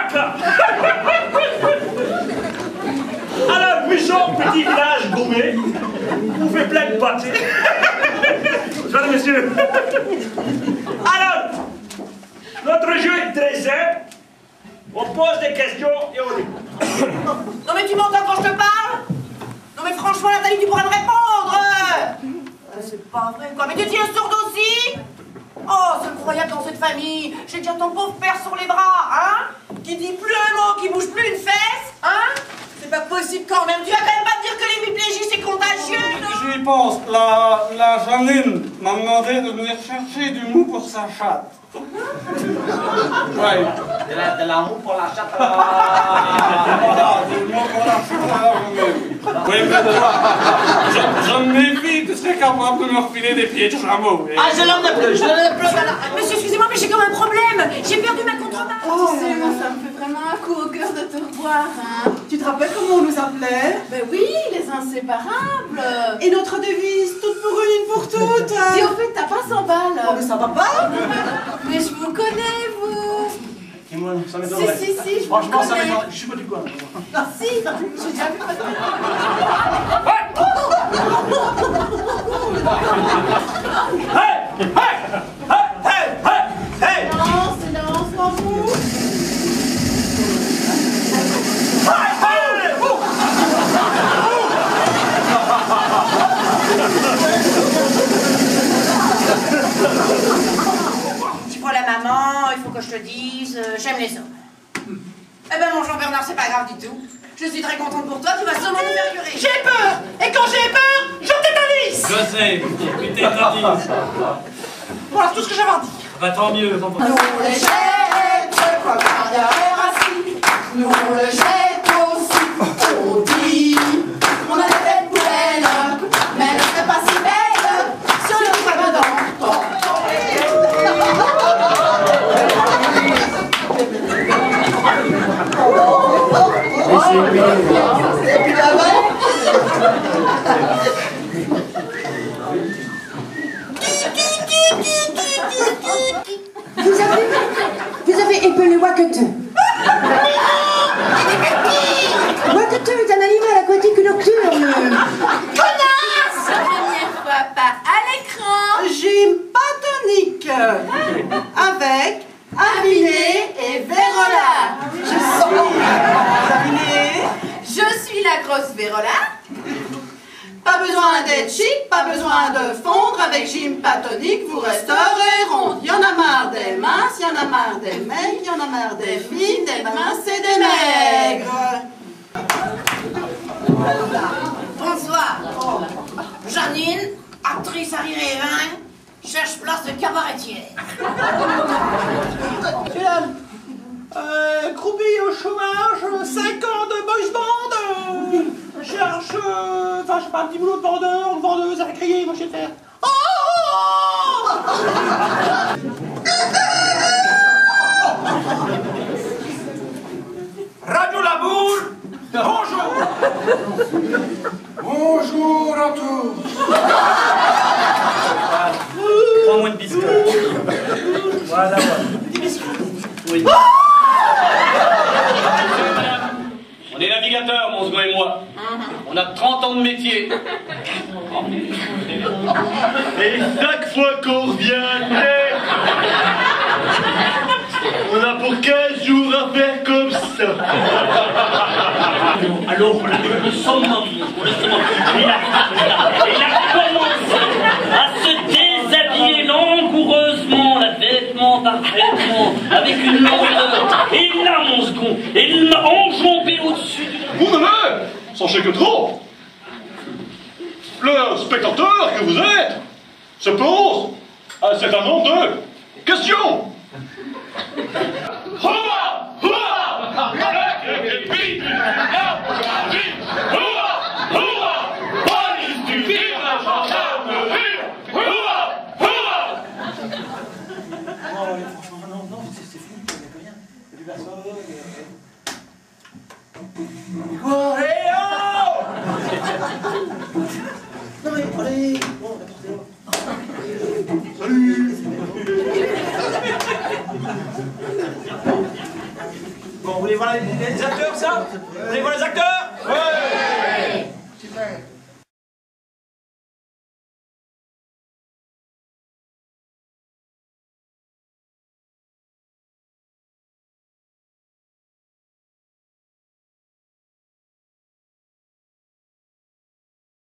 D'accord. Alors, Buisson, petit village gourmet, on fait plein de pâtés. Mesdames et messieurs. Alors, notre jeu est très simple. On pose des questions et on écoute. Non mais tu m'entends quand je te parle? Non mais franchement, Nathalie, tu pourrais me répondre. C'est pas vrai quoi. Mais tu tiens sourde aussi? Oh, c'est incroyable dans cette famille. J'ai déjà ton pauvre père sur les bras, hein? Qui dit plus un mot, qui bouge plus une fesse, hein? C'est pas possible quand même. Tu vas quand même pas me dire que l'hémiplégie c'est contagieux, non? J'y pense. La Janine m'a demandé de venir chercher du mou pour sa chatte. Ouais. De la mou pour la chatte. Voilà, du mou pour la chatte. Oui, mais je me méfie, tu serais capable de me refiler des pieds de chameau. Ah, je n'en ai plus, je n'en ai plus. Monsieur, excusez-moi, mais j'ai quand même un problème. J'ai perdu ma contrebasse. Oh, tu sais, moi, ça me fait vraiment un coup au cœur de te revoir, hein. Tu te rappelles comment on nous appelait? Ben oui, les inséparables. Et notre devise, toute pour une pour toutes. Dis, au fait, t'as pas 100 balles. Oh, mais ça va pas? Mais je vous connais, vous. Dis-moi, ça m'étonnerait. Si, je vous Franchement, ça connais. m'étonnerait. Je suis pas du coin. Si, j'ai déjà vu votre... Hey! Hey! Silence, pas vous. Tu vois la maman, il faut que je te dise, j'aime les hommes. Eh ben mon Jean-Bernard, c'est pas grave du tout. Je suis très contente pour toi, tu vas sûrement nous faire curer. J'ai peur! Et quand j'ai peur, je tétanise! Je sais, tu t'éternises. Voilà, c'est tout ce que j'avais à dire. Bah tant mieux, tant mieux. Nous les jette comme derrière assis. Nous le jette aussi. On dit, on a des belles poubelles, mais elle ne serait pas si belle sur le frère d'antan. Et puis là-bas, Vous avez épelé Wakete. Wakete est un animal aquatique nocturne. Connasse! La première fois, pas à l'écran. gym patonique avec Aminé et Vérola. Je suis la grosse Vérola. Pas besoin d'être chic, pas besoin de fondre. Avec gym patonique, vous resterez rond. Y en a marre des minces, y en a marre des maigres, y en a marre des filles, des minces et des maigres. Bonsoir. Janine, actrice à rire et vin, cherche place de cabaretière. Groupie au chômage, 5 ans de boys band, cherche, enfin je sais pas, un petit boulot de vendeur, de vendeuse à crier, moi je sais faire. Oh Radio Labour, bonjour. Bonjour à tous. Prends-moi une biscotte. Voilà. Oui. On est navigateurs, mon second et moi. On a 30 ans de métier. Et chaque fois qu'on revient, on a pour 15 jours à faire comme ça. Alors, voilà, nous sommes justement. Il a commencé à se déshabiller langoureusement, la vêtement par vêtement, avec une lenteur. Et là, mon second, il m'a enjambé au-dessus du... Vous ne sachez que trop. Le spectateur que vous êtes se pose un certain nombre de questions. Franchement, non, c'est fou, il n'y a plus rien. Il n'y a plus personne. Quoi? Hey oh! Non mais allez, bon, Salut! Bon, voulez voir les acteurs, ça? Vous voulez voir les acteurs? Ouais! Super.